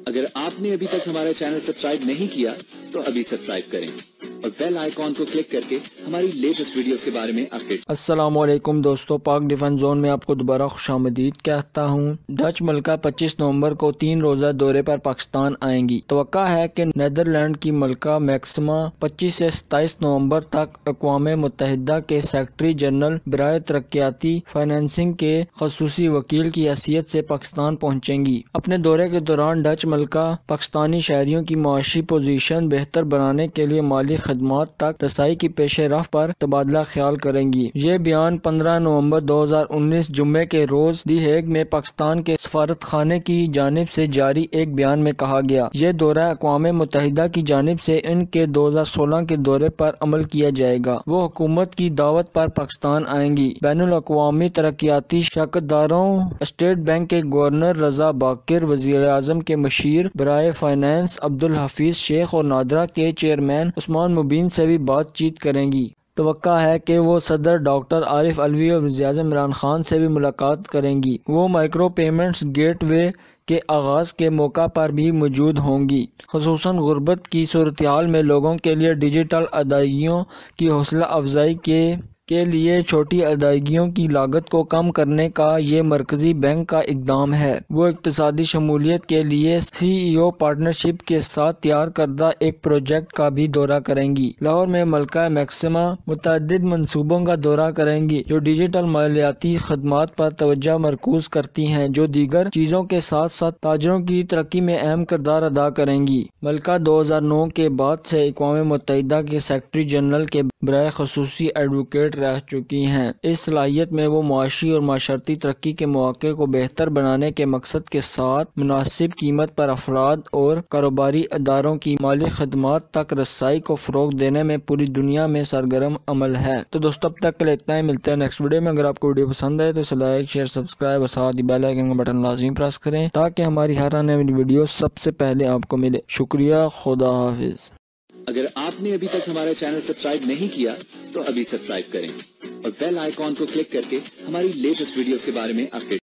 اگر آپ نے ابھی تک ہمارا چینل سبسکرائب نہیں کیا تو ابھی سبسکرائب کریں اور بیل آئیکن کو کلک کر کے ہماری لیٹسٹ ویڈیوز کے بارے میں اپڈیٹ۔ السلام علیکم دوستو، پاک ڈیفنس زون میں آپ کو دوبارہ خوش آمدید کہتا ہوں۔ ڈچ ملکہ 25 نومبر کو 3 روزہ دورے پر پاکستان آئیں گی۔ توقع ہے کہ نیدرلینڈ کی ملکہ میکسما 25 سے 27 نومبر تک اقوام متحدہ کے سیکرٹری جنرل برائے ترقیاتی فائنانسنگ کے خصوصی وکیل کی حیثیت سے پاکستان پہنچیں گی۔ اپنے دورے کے دوران ڈچ ملکہ پاکستانی شہریوں کی معاشی پوزیشن بہتر بنانے کے لیے مالی خدمات تک رسائی کی پیش رفت پر تبادلہ خیال کریں گی۔ یہ بیان 15 نومبر 2019 جمعے کے روز دی ہیگ میں پاکستان کے سفارت خانے کی جانب سے جاری ایک بیان میں کہا گیا۔ یہ دورہ اقوام متحدہ کی جانب سے ان کے 2016 کے دورے پر عمل کیا جائے گا۔ وہ حکومت کی دعوت پر پاکستان آئیں گی۔ بین الاقوامی ترقیاتی شراکتداروں، اسٹیٹ بینک کے گورنر رضا باکر، وزیر اعظم کے مشیر برائے فائنانس عبدالحفیظ شیخ اور نادرا کے چیئرمین عثمان مبین سے بھی بات چیت کریں گی۔ توقع ہے کہ وہ صدر ڈاکٹر عارف علوی اور وزیر اعظم عمران خان سے بھی ملاقات کریں گی۔ وہ مائکرو پیمنٹس گیٹ وے کے آغاز کے موقع پر بھی موجود ہوں گی، خصوصاً غربت کی صورتحال میں لوگوں کے لیے ڈیجیٹل ادائیگیوں کی حوصلہ افزائی کے لیے چھوٹی ادائیگیوں کی لاگت کو کم کرنے کا یہ مرکزی بینک کا اقدام ہے۔ وہ اقتصادی شمولیت کے لیے سی ای او پارٹنرشپ کے ساتھ تیار کردہ ایک پروجیکٹ کا بھی دورہ کریں گی۔ لاہور میں ملکہ میکسما متعدد منصوبوں کا دورہ کریں گی جو ڈیجیٹل مالیاتی خدمات پر توجہ مرکوز کرتی ہیں، جو دیگر چیزوں کے ساتھ ساتھ تاجروں کی ترقی میں اہم کردار ادا کریں گی۔ ملکہ 2009 کے بعد سے اقوام متحدہ کے سیکرٹری جنرل کے برائے خصوصی ایڈوکیٹ رہ چکی ہیں۔ اس صلاحیت میں وہ معاشی اور معاشرتی ترقی کے مواقع کو بہتر بنانے کے مقصد کے ساتھ مناسب قیمت پر افراد اور کاروباری اداروں کی مالی خدمات تک رسائی کو فروغ دینے میں پوری دنیا میں سرگرم عمل ہے۔ تو دوستو اب تک کے لیے اتنا ہی، ملتے ہیں نیکسٹ ویڈیو میں۔ اگر آپ کو ویڈیو پسند آئے تو اسے لائک، شیئر، سبسکرائب اور ساتھ ہی بیل آئیکن کا بٹن لازمی پریس کریں تاکہ ہماری ہر آنے والی ویڈیو سب سے پہلے آپ کو ملے۔ شکریہ، خدا حافظ۔ اگر آپ نے ابھی تک ہمارا چینل سبسکرائب نہیں کیا تو ابھی سبسکرائب کریں اور بیل آئیکن کو کلک کر کے ہماری لیٹسٹ ویڈیوز کے بارے میں اپڈیٹ